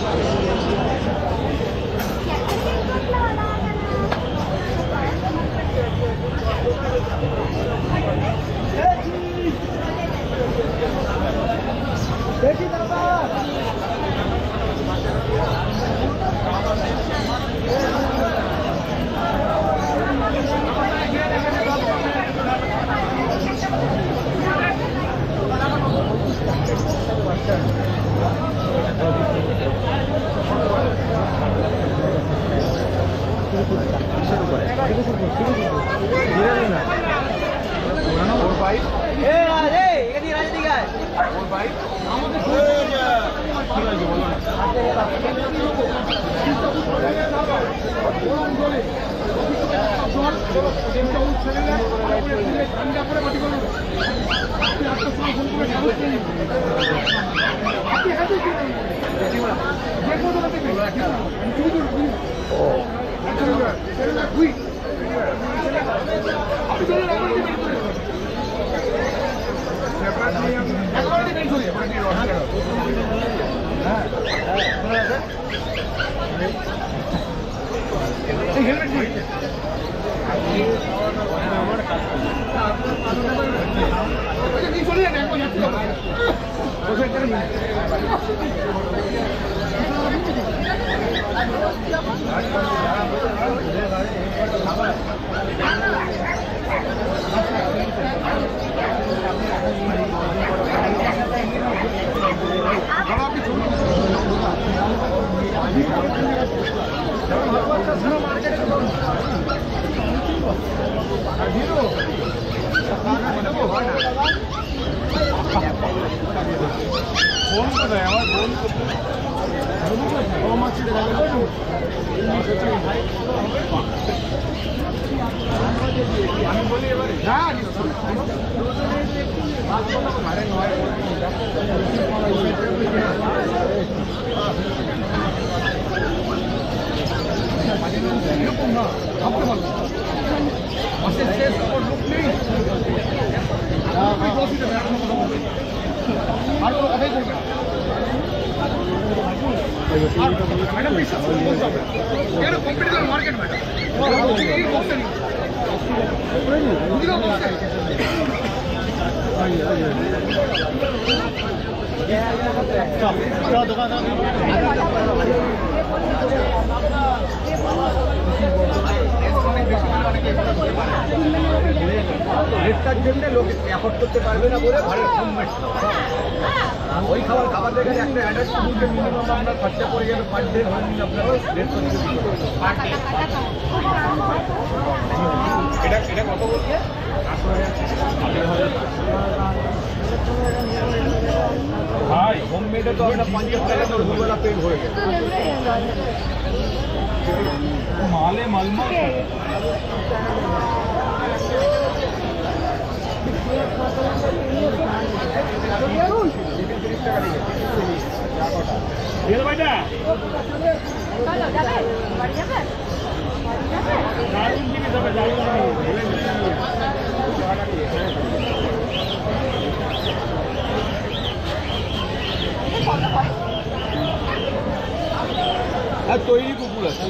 তৈরি কুকুর আছে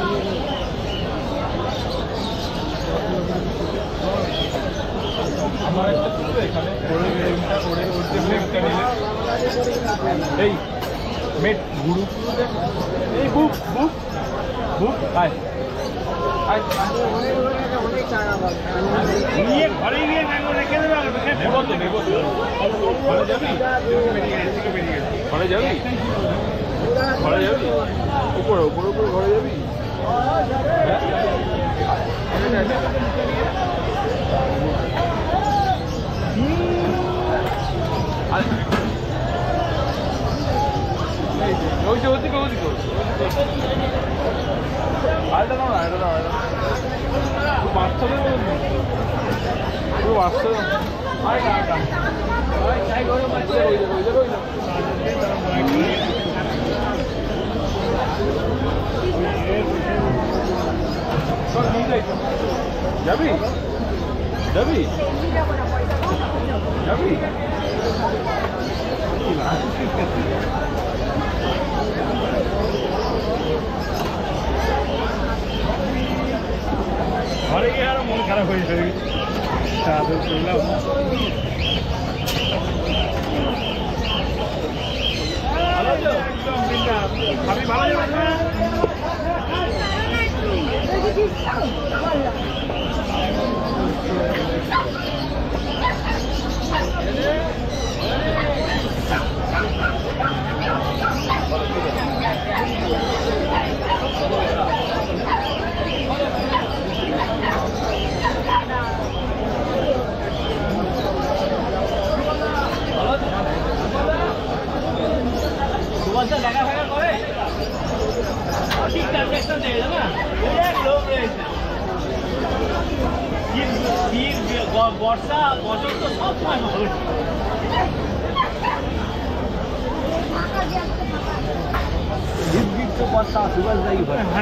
আমার একটা কুকুর এখানে এই মেট গুরু এই বুক বুক বুক আয় নিয়ে ঘরে গিয়ে রেখে দেবে নেব তো নেব তো ঘরে যাবি ঘরে যাবি ঘরে যাবি উপরে উপরে উপরে ঘরে যাবি ওইদিকে ওইদিকে ওইদিকে আরেকটা দাও না আরেকটা দাও বাচ্চাদের পুরো বাচ্চা আরেকটা যাবি যাবি যাবি আপনি ভালো যাবেন না? বর্ষা বছর তো সব সময় ভালো বর্ষা সুভাষ দায়ী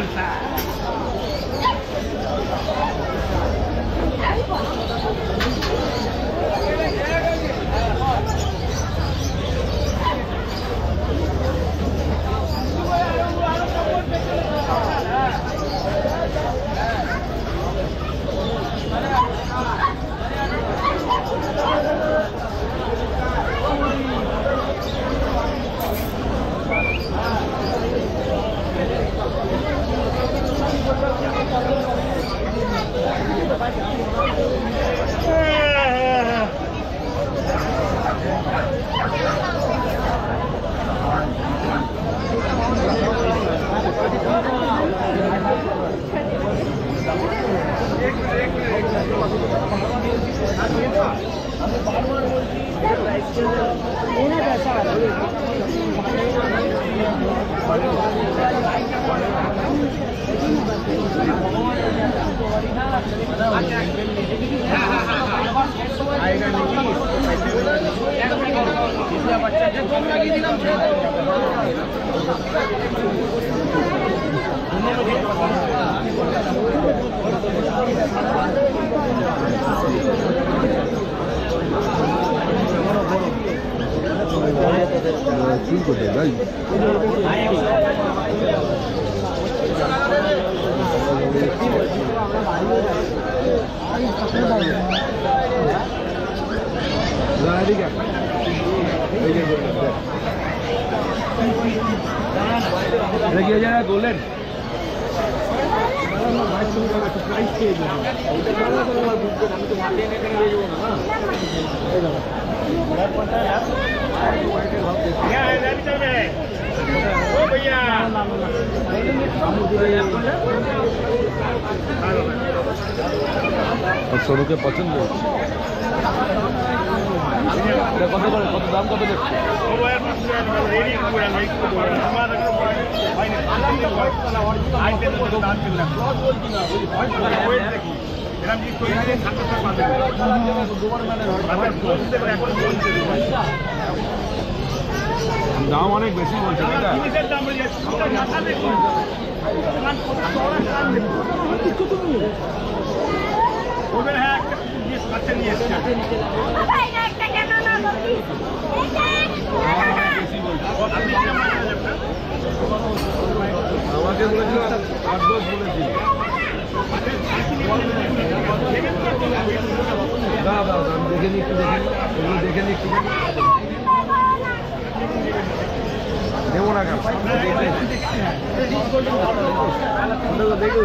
বললেন सोनू के पसंद है कत दाम कत দাম অনেক বেশি বলছে আমাকে বলেছিল 8-10 বলেছি দেখে নি একটু দেখে নি একটু দেবো না কেন দেখো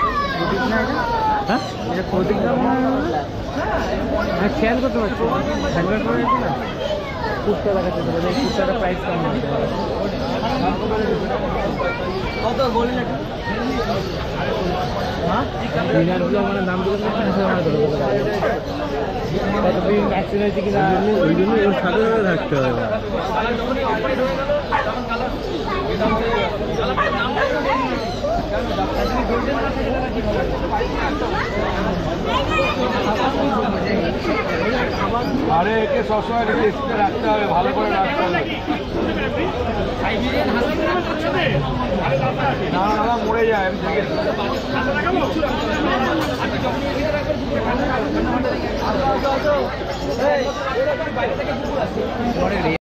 খেয়াল করতে পারছি কুর্তা দেখাতে পারে কুর্তাটা প্রাইস কম কত বলি না ডিনারগুলো আমার নাম কতদিন ভ্যাকসিন হয়েছে কিনা ওই জন্য ওর সাথে থাকতে হবে আরে একে সবসময় টেস্টে রাখতে হবে ভালো করে রাখতে হবে না না মরে যায় আমি